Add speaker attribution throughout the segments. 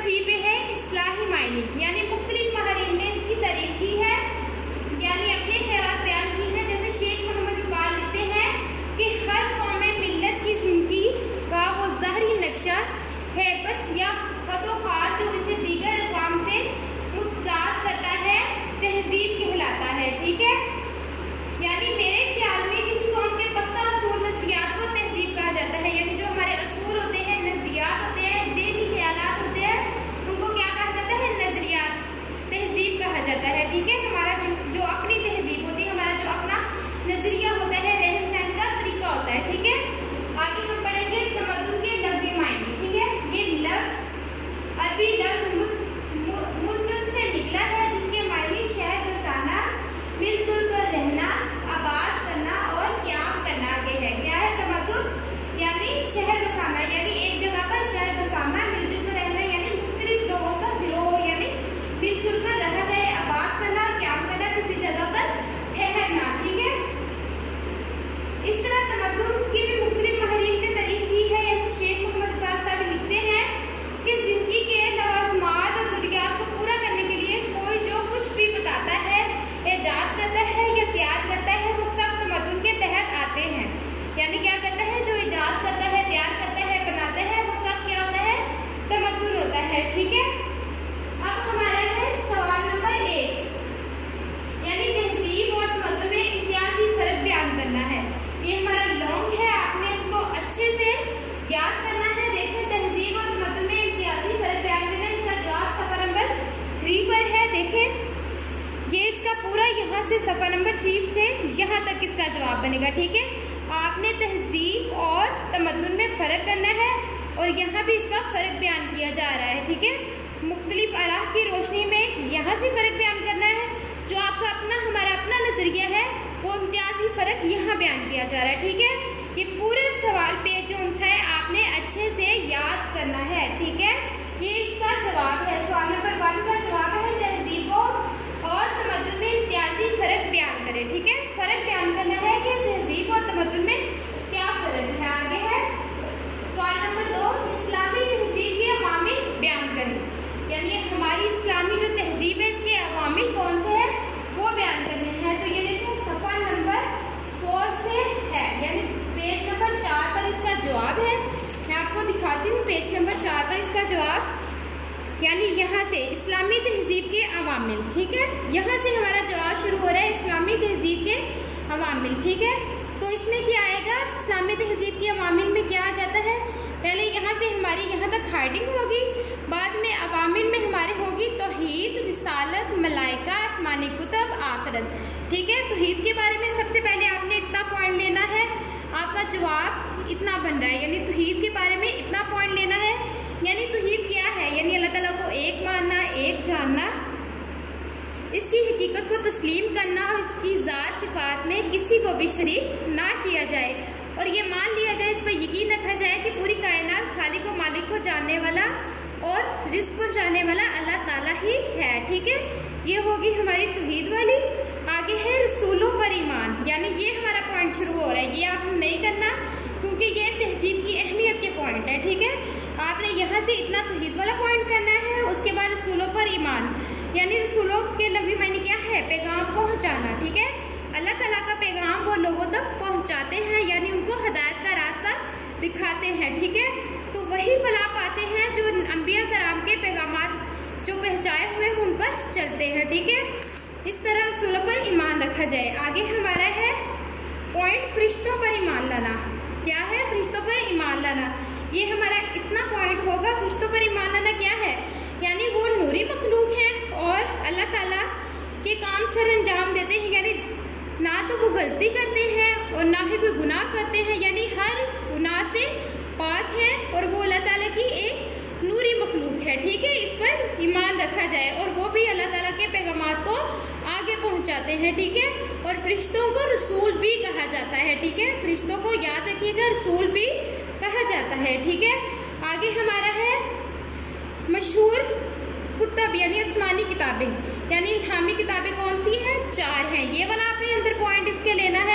Speaker 1: 3 पे है इस्लाही मायने, यानी मुख्तलिफ माहिरीन ने इसकी तारीफ की है, यानी अपने ख्याल बयान की हैं। जैसे शेख मोहम्मद इकबाल लिखते हैं कि हर कौम मिल्लत की जिंदगी का वो ज़ाहरी नक्शा हैबत या हदोखार जो इसे दीगर अक़वाम से मुतज़ाद करता है तहजीब कहलाता है। ठीक है, यानी मेरे ख्याल में किसी कौम के पक्का असूल नज़रियात को तहजीब कहा जाता है। यानी जो हमारे असूल होते हैं, नज़रियात होते हैं, ज़हनी ख्यालात होते हैं, उनको क्या कहा जाता है? नज़रियात, तहजीब कहा जाता है। ठीक है, हमारा जो अपनी तहजीब होती है, हमारा जो अपना नज़रिया होता है, रहन सहन का तरीका होता है। ठीक है, आगे हम पढ़ेंगे तमद्दुन के लफ्ज़ी मायने। ठीक है, ये लफ्ज़ अरबी लफ्ज़ मुद्दन से निकला है, जिसके मायने शहर बसाना, मिलजुल कर रहना, आबाद करना और क़याम करना के है। क्या है तमद्दुन? यानी शहर बसाना, यानी एक जगह पर शहर बसाना, मिलजुल कर रहना, यानी मुख्तलिफ लोगों का गिरोह, यानी मिलजुल कर रहा जाए, आबाद करना, क़याम करना, किसी जगह पर ठहरना। ठीक है, इस तरह तमद्दुन की भी मुख्तलिफ माहिरीन ने तारीफ की है। यानी शेख मोहम्मद इकबाल साहब लिखते हैं कि ज़िंदगी के लवाज़मात और ज़रूरियात को पूरा करने के लिए कोई जो कुछ भी बताता है, ईजाद करता है या तैयार करता है, वो सब तमद्दुन के तहत आते हैं। यानी क्या करता है? जो ईजाद करता है, तैयार करता है, बनाता है, वो सब क्या होता है? तमद्दुन होता है। ठीक है, अब हमारा है सवाल नंबर 1, यानी तहजीब और तमद्दुन में इम्तियाजी फ़र्क बयान करना है। ये हमारा लॉन्ग है, आपने इसको अच्छे से याद करना है। देखें, तहजीब और तमद्दुन में इम्तियाजी फ़र्क बयान करना है। इसका जवाब सफ़ा नंबर 3 पर है। देखें, ये इसका पूरा यहाँ से सफ़ा नंबर 3 से यहाँ तक इसका जवाब बनेगा। ठीक है, आपने तहजीब और तमद्दुन में फ़र्क करना है और यहाँ भी इसका फ़र्क बयान किया जा रहा है। ठीक है, मुख्तलिफ आराह की रोशनी में यहाँ से फ़र्क बयान करना है। जो आपका अपना हमारा अपना नज़रिया है, वो इम्तियाजी फ़र्क यहाँ बयान किया जा रहा है। ठीक है, ये पूरे सवाल पे जो सा है आपने अच्छे से याद करना है। ठीक है, ये इसका जवाब है। सवाल नंबर 1 का जवाब है तहजीब और तमद्दुन में इम्तियाजी फ़र्क बयान करें। ठीक है, फ़र्क बयान करना है कि तहजीब और तमद्दुन में क्या फ़र्क है। आगे है सवाल नंबर 2, इस्लामी तहजीब के अवामिल बयान करें। यानी हमारी इस्लामी जो तहजीब है, इसके अवामिल कौन से हैं, वो बयान करने हैं। तो ये देखिए सफ़ा नंबर 4 से है, यानी पेज नंबर 4 पर इसका जवाब है। मैं आपको दिखाती हूँ पेज नंबर 4 पर इसका जवाब, यानी यहाँ से इस्लामी तहजीब के अवामिल। ठीक है, यहाँ से हमारा जवाब शुरू हो रहा है, इस्लामी तहजीब के अवामिल। ठीक है, तो इसमें क्या आएगा? इस्लामी तहजीब के अवामिल में क्या आ जाता है? पहले यहाँ से हमारी यहाँ तक हाइडिंग होगी, बाद में अवामिल में हमारे होगी तौहीद, रिसालत, मलाइका, आसमानी कुतब, आखिरत। ठीक है, तौहीद के बारे में सबसे पहले आपने इतना पॉइंट लेना है, आपका जवाब इतना बन रहा है, यानी तौहीद के बारे में इतना पॉइंट लेना है। यानी तौहीद क्या है? यानी अल्लाह ताला को एक मानना, एक जानना, इसकी हकीकत को तस्लीम करना और इसकी ज़ात सिफ़ात में किसी को भी शरीक ना किया जाए और ये मान लिया जाए, इस पर यकीन रखा जाए कि पूरी कायनात खालिक व मालिक को जानने वाला और रिज़्क़ पहुँचाने वाला अल्लाह ताला ही है। ठीक है, ये होगी हमारी तौहीद वाली। आगे है रसूलों पर ईमान, यानी ये हमारा पॉइंट शुरू हो रहा है। ये आपने नहीं करना क्योंकि ये तहजीब की अहमियत के पॉइंट है। ठीक है, आपने यहाँ से इतना तौहीद वाला पॉइंट करना है। उसके बाद रसूलों पर ईमान, यानी रसूलों के लफ्ज़ी मायने क्या है? पैगाम पहुँचाना। ठीक है, अल्लाह ताला का पैगाम वो लोगों तक पहुँचाते हैं, यानी उनको हिदायत का रास्ता दिखाते हैं। ठीक है, तो वही फलाह पाते हैं जो अंबिया कराम के पैगामात जो पहुँचाए हुए हैं उन पर चलते हैं। ठीक है, इस तरह रसूलों पर ईमान रखा जाए। आगे हमारा है पॉइंट फरिश्तों पर ईमान लाना। क्या है? फरिश्तों पर ईमान लाना। ये हमारा इतना पॉइंट होगा। फरिश्तों पर ईमान लाना क्या है? यानी वो नूरी मखलूक हैं और अल्लाह ताला के काम सर अंजाम देते हैं, यानी ना तो वो गलती करते हैं और ना ही कोई गुनाह करते हैं, यानी हर गुनाह से पाक हैं और वो अल्लाह ताला की एक नूरी मखलूक है। ठीक है, इस पर ईमान रखा जाए और वो भी अल्लाह ताला के पैगामात को आगे पहुंचाते हैं। ठीक है, और फरिश्तों को रसूल भी कहा जाता है। ठीक है, फरिश्तों को याद रखिएगा, रसूल भी कहा जाता है। ठीक है, आगे हमारा है मशहूर कुतब, यानी आसमानी किताबें। यानी हामी किताबें कौन सी हैं? 4 हैं। ये वाला आपने अंदर पॉइंट इसके लेना है।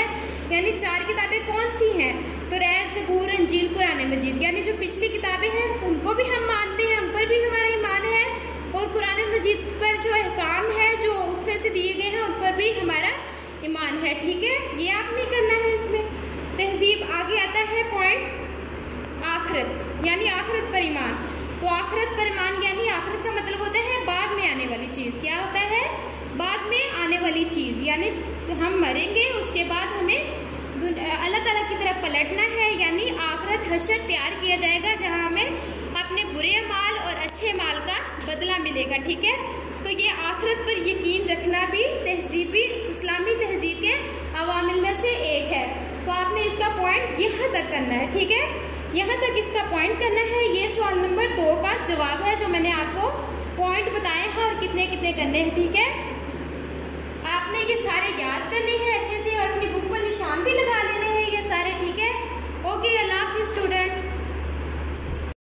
Speaker 1: यानी 4 किताबें कौन सी हैं? तौरात, ज़बूर, इंजील, कुरान मजीद। यानी जो पिछली किताबें हैं उनको भी हम मानते हैं, उन पर भी हमारा ईमान है, और कुरान मजीद पर जो अहकाम है जो उसमें से दिए गए हैं उन पर भी हमारा ईमान है। ठीक है, ये आपने करना है इसमें। तहजीब आगे आता है पॉइंट आखिरत, यानी आखिरत पर ईमान। तो आखिरत पर ईमान यानी आखिरत का मतलब होता है बाद में आने वाली चीज़। क्या होता है? बाद में आने वाली चीज़, यानी हम मरेंगे उसके बाद हमें अल्लाह ताला की तरफ पलटना है, यानी आखिरत हशर तैयार किया जाएगा जहाँ हमें अपने बुरे अमाल और अच्छे माल का बदला मिलेगा। ठीक है, तो ये आखिरत पर यकीन रखना भी तहजीबी इस्लामी तहजीब के अवामिल में से एक है। तो आपने इसका पॉइंट यहाँ तक करना है। ठीक है, यहाँ तक इसका पॉइंट करना है। ये सवाल नंबर 2 का जवाब है जो मैंने आपको पॉइंट बताए हैं और कितने कितने करने हैं। ठीक है, आपने ये सारे याद करने हैं अच्छे से और अपनी बुक पर निशान भी लगा लेने हैं ये सारे। ठीक है, ओके, अल्लाह हाफिज़ स्टूडेंट।